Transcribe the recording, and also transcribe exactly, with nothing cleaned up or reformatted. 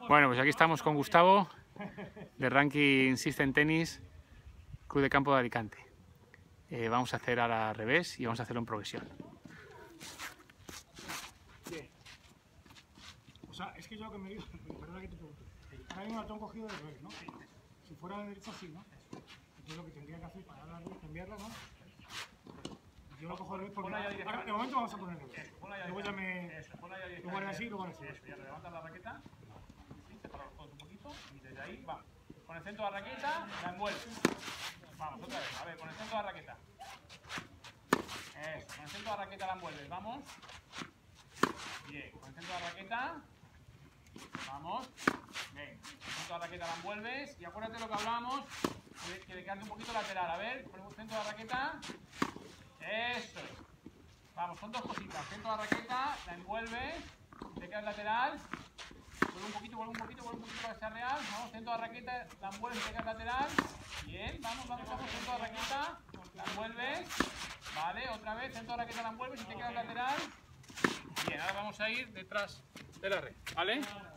Bueno, pues aquí estamos con Gustavo, de Ranking System Tennis, Club de Campo de Alicante. Eh, vamos a hacer ahora al revés y vamos a hacerlo en progresión. Bien. O sea, es que yo lo que me digo, perdona que te pregunto, ahora mismo la tengo cogido de revés, ¿no? Si fuera de derecha, sí, ¿no? Entonces lo que tendría que hacer para darla, cambiarla, ¿no? Yo lo cojo de revés porque ahora, de momento vamos a poner de revés. Luego ya me... Luego haré así y luego haré así. Eso, ya levantas la raqueta, ¿sí? Separa los codos un poquito y desde ahí va. Con el centro de la raqueta la envuelves. Vamos, otra vez, a ver, con el centro de la raqueta. Eso, con el centro de la raqueta la envuelves, vamos. Bien, con el centro de la raqueta. Vamos. Bien, con el centro de la raqueta la envuelves y acuérdate lo que hablábamos, que le quedas un poquito lateral. A ver, con el centro de la raqueta. Eso es. Vamos, son dos cositas. Centro de la raqueta, la envuelves, te quedas lateral. Vuelve un poquito, vuelve un poquito, vuelve un poquito para que sea real. Vamos, centro de la raqueta, la envuelves, te quedas lateral. Bien, vamos, vamos, vamos, centro de la raqueta, la envuelves. Vale, otra vez, centro de la raqueta, la envuelves y te quedas lateral. Bien, ahora vamos a ir detrás de la red, ¿vale?